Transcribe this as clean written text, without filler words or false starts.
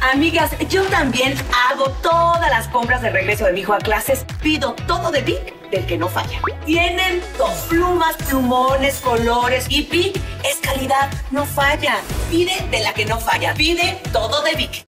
Amigas, yo también hago todas las compras de regreso de mi hijo a clases. Pido todo de Vic, del que no falla. Tienen dos plumas, plumones, colores y Vic es calidad, no falla. Pide de la que no falla. Pide todo de Vic.